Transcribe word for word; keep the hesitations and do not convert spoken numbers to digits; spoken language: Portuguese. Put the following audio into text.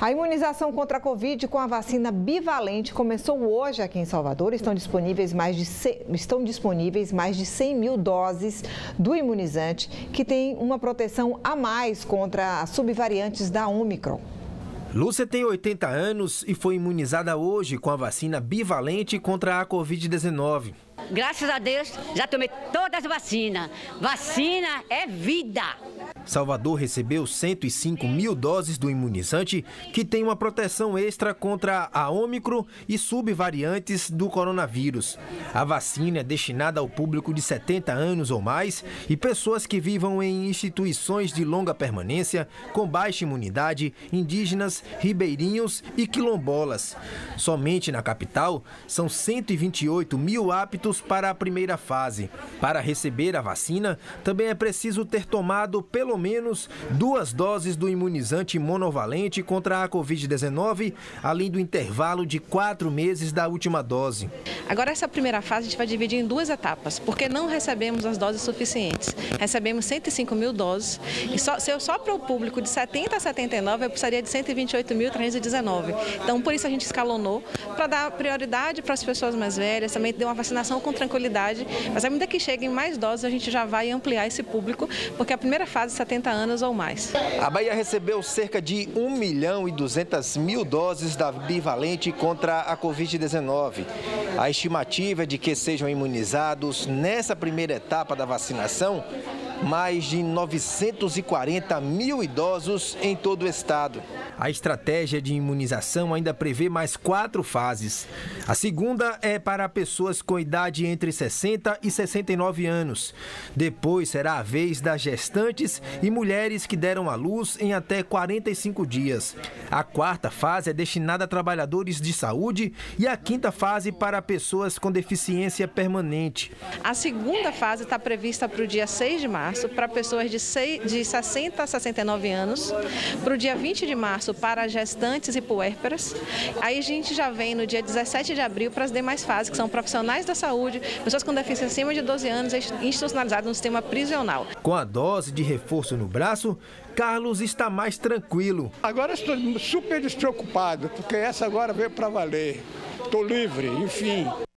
A imunização contra a Covid com a vacina bivalente começou hoje aqui em Salvador. Estão disponíveis mais de cem, estão disponíveis mais de cem mil doses do imunizante, que tem uma proteção a mais contra as subvariantes da Omicron. Lúcia tem oitenta anos e foi imunizada hoje com a vacina bivalente contra a Covid dezenove. Graças a Deus, já tomei todas as vacinas. Vacina é vida! Salvador recebeu cento e cinco mil doses do imunizante, que tem uma proteção extra contra a Ômicron e subvariantes do coronavírus. A vacina é destinada ao público de setenta anos ou mais e pessoas que vivam em instituições de longa permanência, com baixa imunidade, indígenas, ribeirinhos e quilombolas. Somente na capital, são cento e vinte e oito mil aptos para a primeira fase. Para receber a vacina, também é preciso ter tomado pelo menos duas doses do imunizante monovalente contra a Covid dezenove, além do intervalo de quatro meses da última dose. Agora, essa primeira fase a gente vai dividir em duas etapas, porque não recebemos as doses suficientes. Recebemos cento e cinco mil doses e só, se eu só para o público de setenta a setenta e nove, eu precisaria de cento e vinte e oito mil trezentos e dezenove. Então, por isso a gente escalonou, para dar prioridade para as pessoas mais velhas, também deu uma vacinação com tranquilidade, mas à medida que cheguem mais doses, a gente já vai ampliar esse público, porque a primeira fase setenta anos ou mais. A Bahia recebeu cerca de um milhão e duzentas mil doses da bivalente contra a Covid dezenove. A estimativa é de que sejam imunizados nessa primeira etapa da vacinação mais de novecentos e quarenta mil idosos em todo o estado. A estratégia de imunização ainda prevê mais quatro fases. A segunda é para pessoas com idade entre sessenta e sessenta e nove anos. Depois será a vez das gestantes e mulheres que deram à luz em até quarenta e cinco dias. A quarta fase é destinada a trabalhadores de saúde e a quinta fase para pessoas com deficiência permanente. A segunda fase está prevista para o dia seis de março, para pessoas de, seis, de sessenta a sessenta e nove anos, para o dia vinte de março para gestantes e puérperas. Aí a gente já vem no dia dezessete de abril para as demais fases, que são profissionais da saúde, pessoas com deficiência acima de doze anos institucionalizadas no sistema prisional. Com a dose de reforço no braço, Carlos está mais tranquilo. Agora estou super despreocupado, porque essa agora veio para valer. Estou livre, enfim.